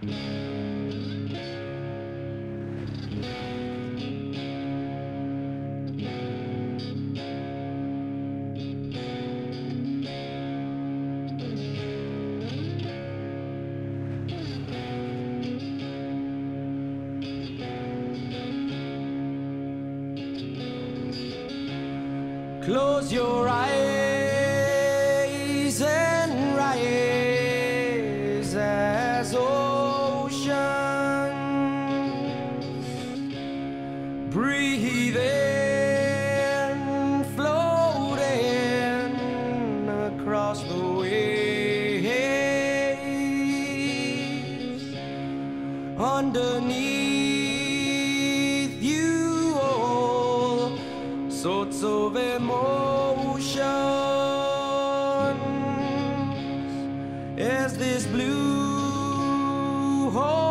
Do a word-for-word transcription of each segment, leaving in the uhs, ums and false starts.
Close your eyes and rise as oceans. Breathe in, float in across the waves. Underneath you all sorts of emotions as this blue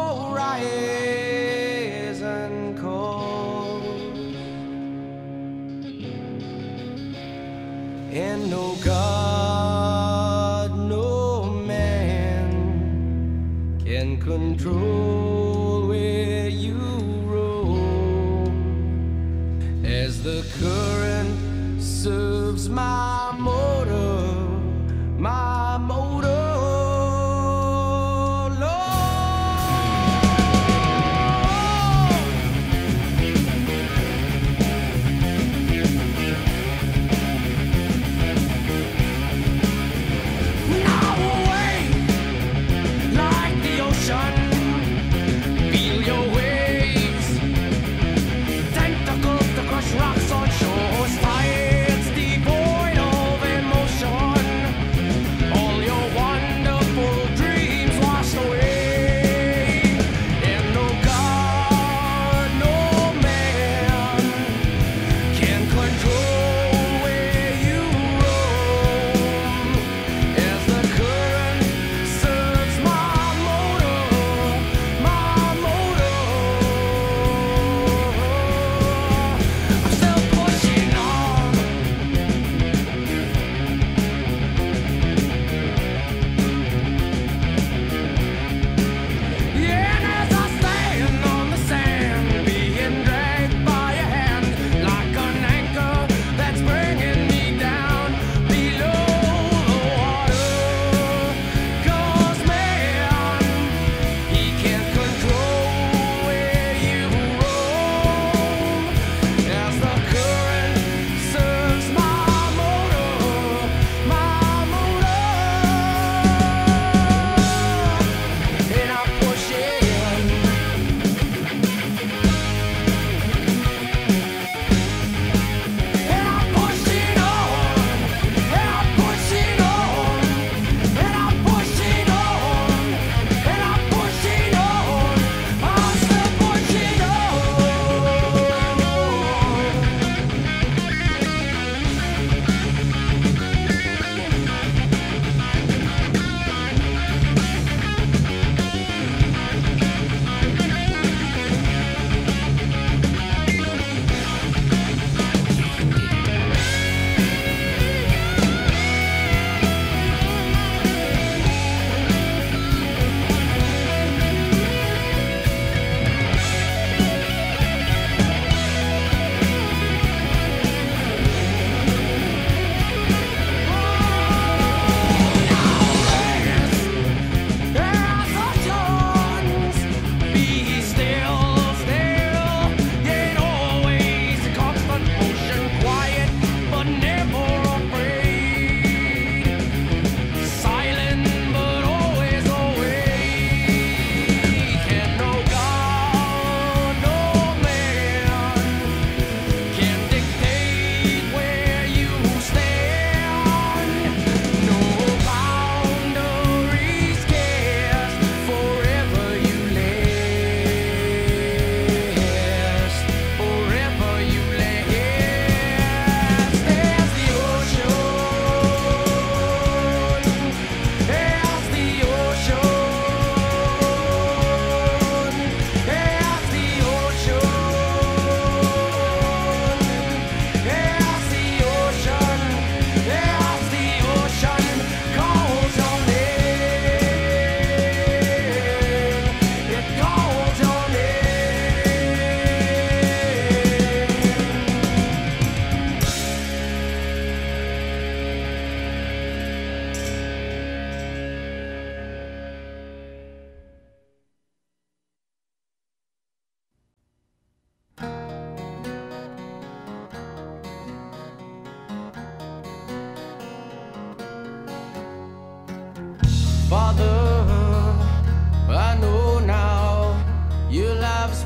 horizon calls, and no God, no man can control where you roam as the current serves my motor, my motor, Now away like the ocean, feel your waves, tentacles to crush rocks on shores, tides devoid of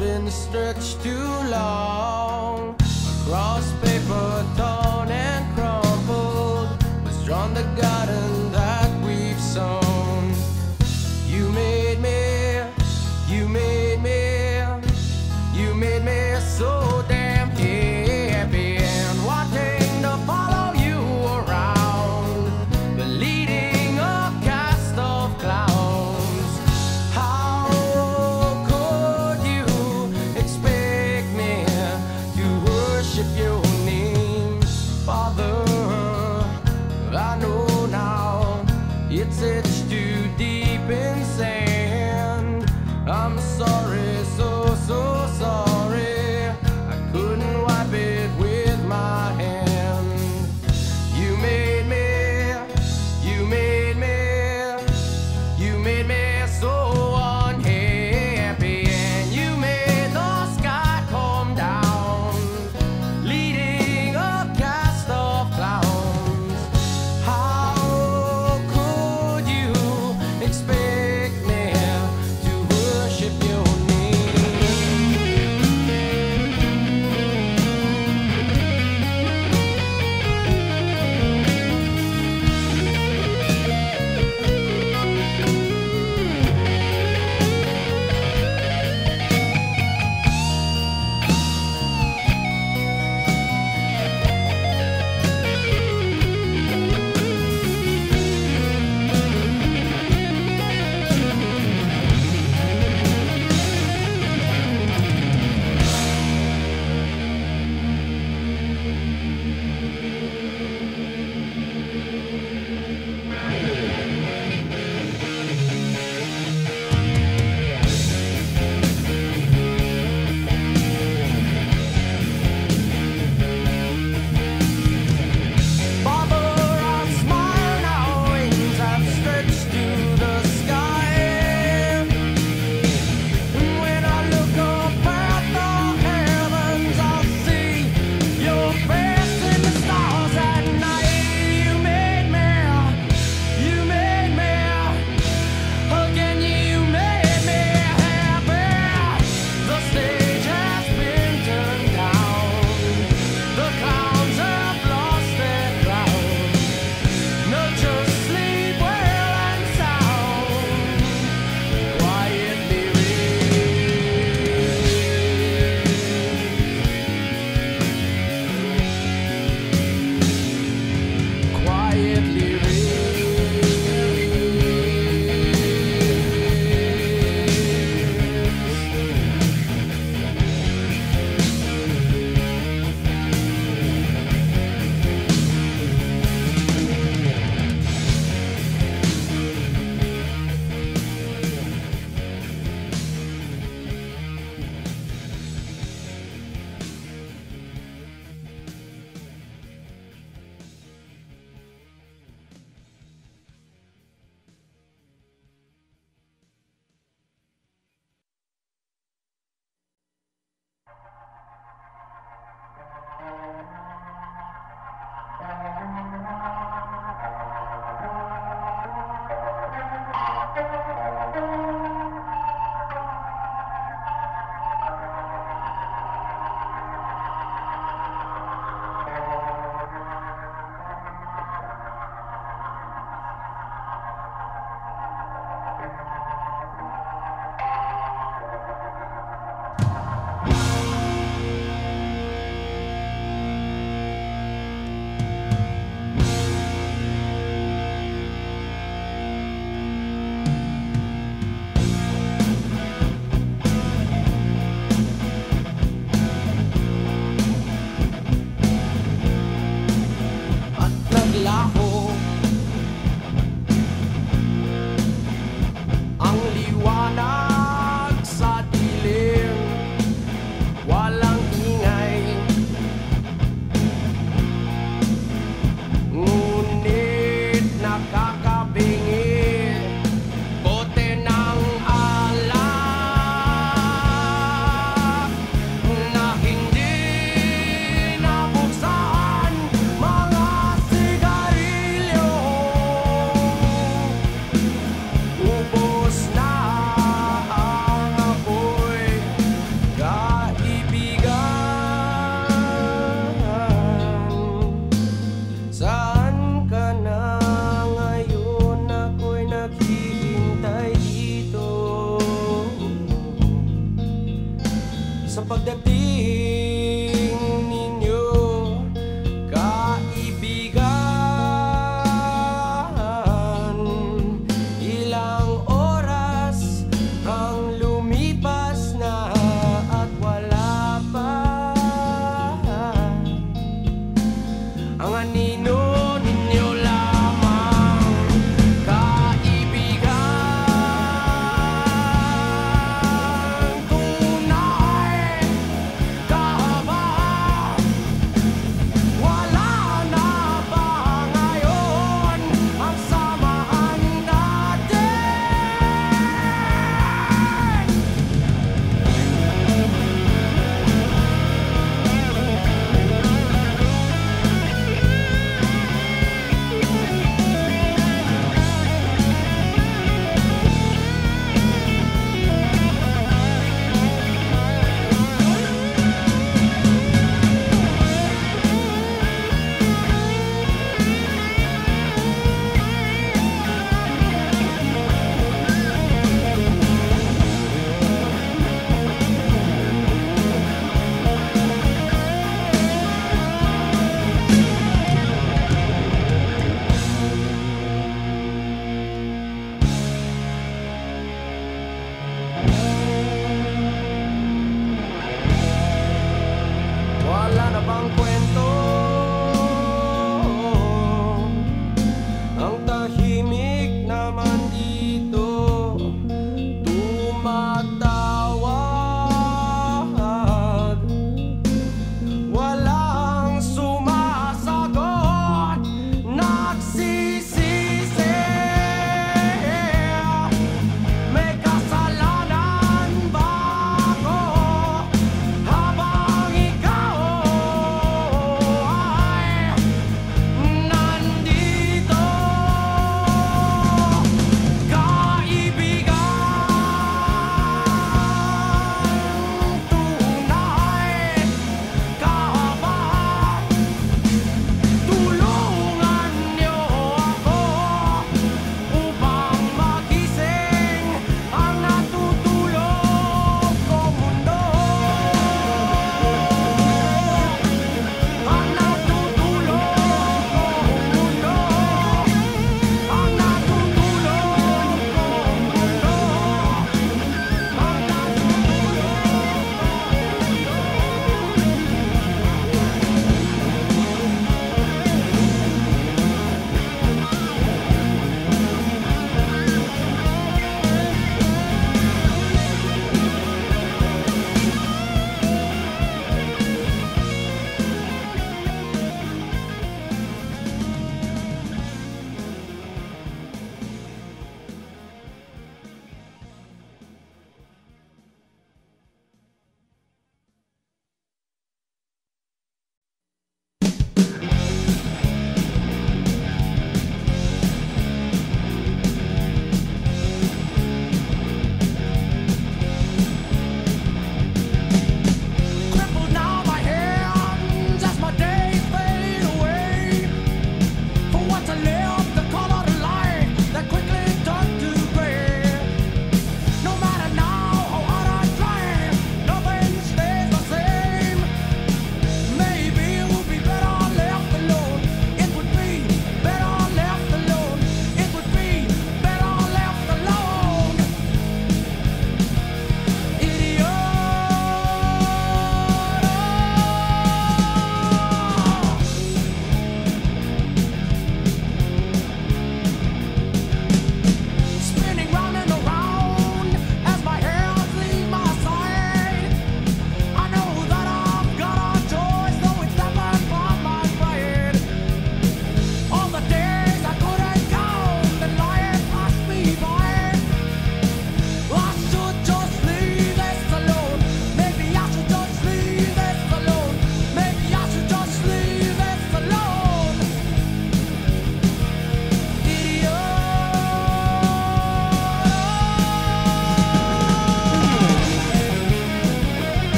been stretched too long. Across paper torn and crumpled was drawn the garden that we've sown. You made me, you made me, you made me so damn happy and wanting to follow you around, but leading a cast of clowns. How could you expect me to worship your name, Father? I know now it's etched too deep in sand. I'm sorry, so, so sorry, I couldn't wipe it with my hand. You made me, you made me, you made me so unhappy, and you made the sky come down, leading a cast of clowns. How could you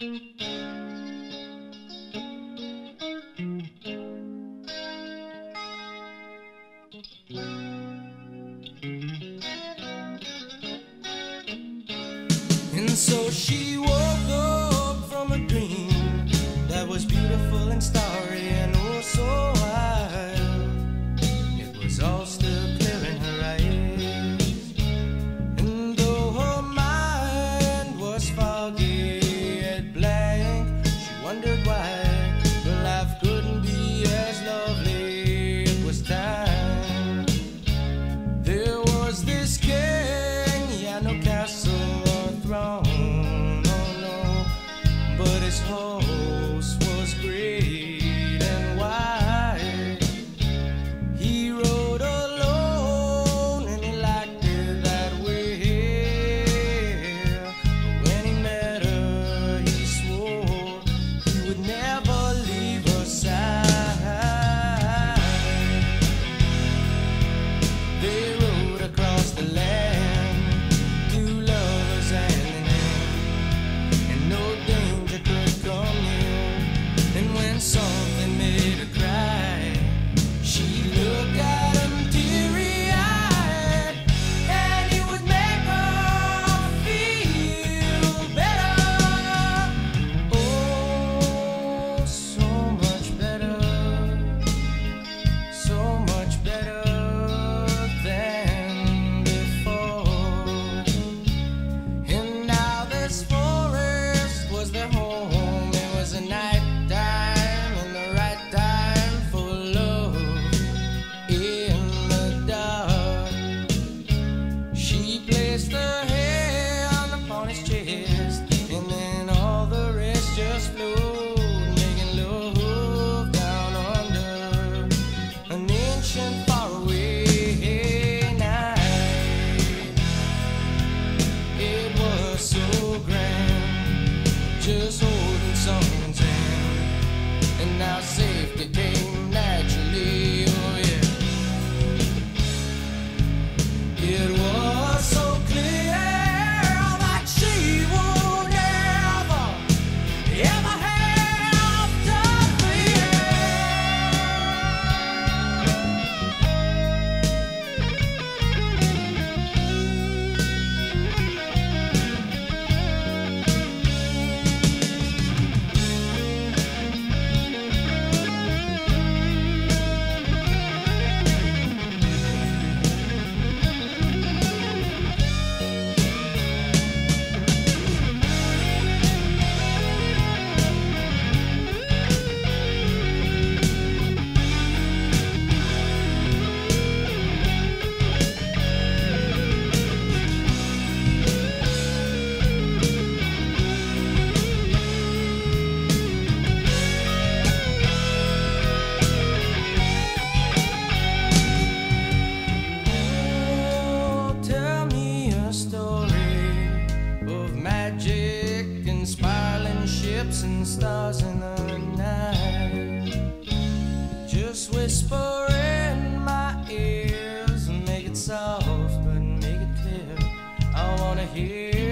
And so she woke up from a dream that was beautiful and starry and oh so wild. It was all still clear in her eyes, and though her mind was foggy and blank, she wondered why her life couldn't be as lovely. It was time. There was this king, yeah, no castle or throne, oh no, but his host was great and wide. He rode alone and he liked it that way. But when he met her, he swore he would never leave her side. They rode across the land, two lovers hand in hand, and no danger could come near. And when something made her cry, she looked at him teary-eyed, and he would make her feel better. Oh, so much better, so much better than before. And now this forest was their home. It was a night time and the right time for love. In the dark, she placed her hand upon his chest, and then all the rest just flowed, making love down under an ancient faraway night. It was so grand, just holding someone's hand, and now safety came naturally. Oh yeah, it was so clear that she would never, ever have to fear. Oh, tell me a story of magic and smiling ships and stars in the night. Just whisper in my ears and make it soft but make it clear. I wanna hear